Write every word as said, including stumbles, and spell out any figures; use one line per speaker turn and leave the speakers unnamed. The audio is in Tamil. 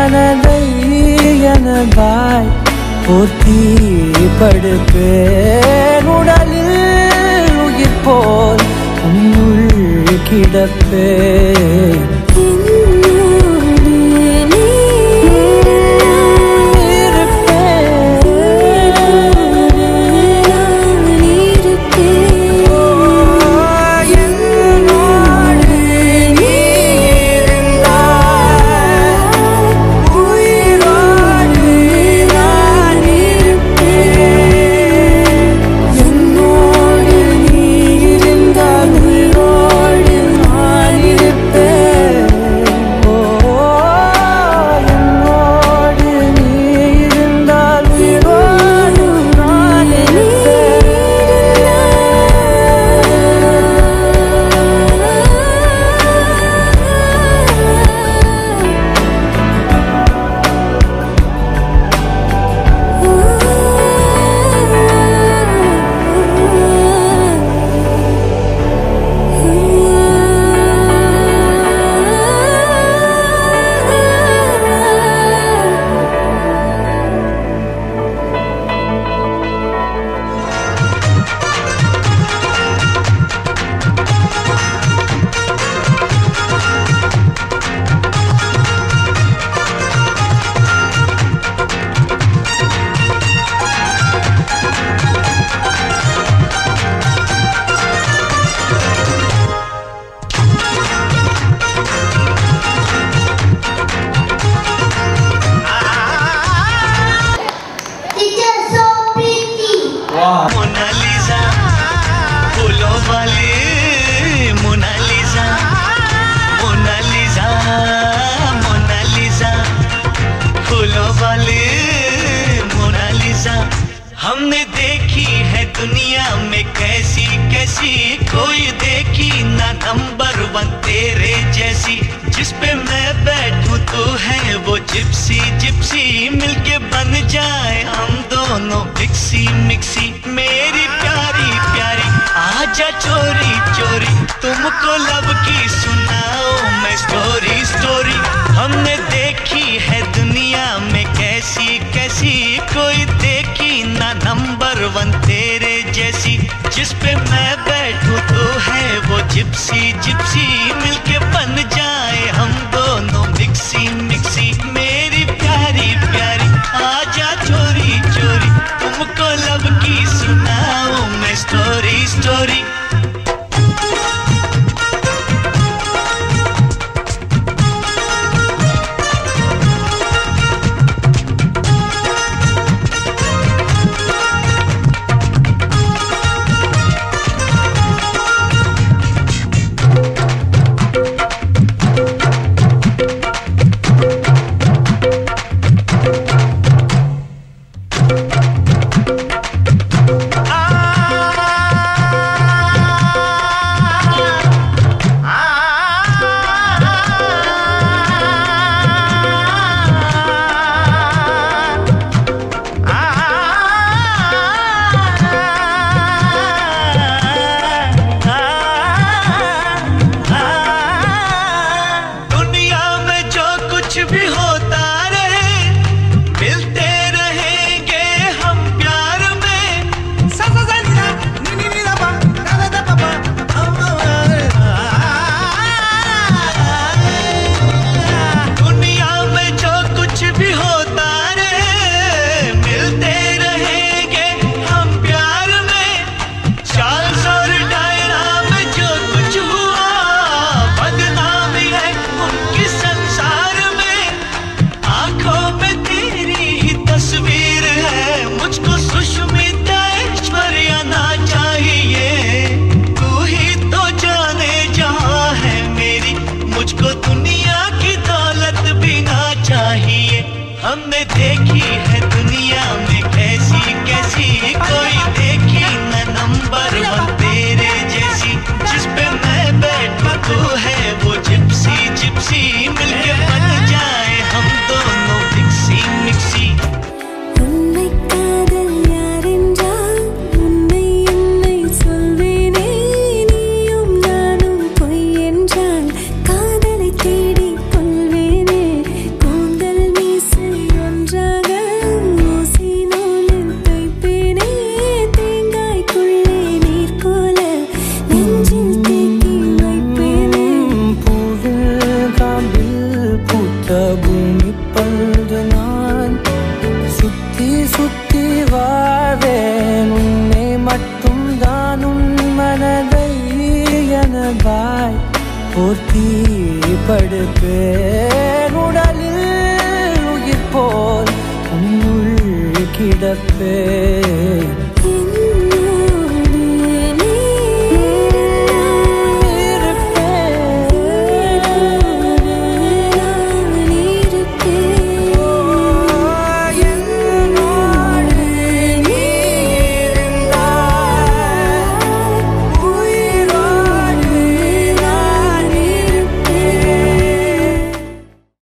மனதை எனதாய் போற்றி படுப்பேன். உடலில் உயிர் போல் உன்னுள் கிடப்பேன்.
हमने देखी है दुनिया में कैसी कैसी, कोई देखी ना नंबर वन तेरे जैसी। जिस पे मैं बैठूं तू है वो जिप्सी जिप्सी, मिलके बन जाए हम दोनों मिक्सी मिक्सी। मेरी प्यारी प्यारी आजा चोरी चोरी, तुमको लब की सुनाओ मैं स्टोरी स्टोरी। हमने देखी है दुनिया में कैसी कैसी, कोई देखी ना नंबर वन तेरे जैसी। जिस पे मैं बैठूं तो है वो जिप्सी जिप्सी, मिलके बन जाए हम दोनों मिक्सी मिक्सी। मेरी प्यारी प्यारी आजा चोरी चोरी, तुमको लब की सुनाओ मैं स्टोरी स्टोरी। हमने देखी है दुनिया में कैसी कैसी, कोई देखी न नंबर वन तेरे जैसी। जिस पे मैं बैठूं तो है वो जिप्सी जिप्सी, मिलके बन जाए हम दोनों मिक्सी मिक्सी।
காதலை தேடி கொள்வேனே, கூந்தல்
பூமி பந்து நான் சுத்தி சுத்தி வாழ்வேன் உன்னை மட்டும் தான் உன் மனதை எனதாய் போர்த்தி படுப்பேன் உடலில் உயிர் போல் உன்னுள் கிடப்பேன்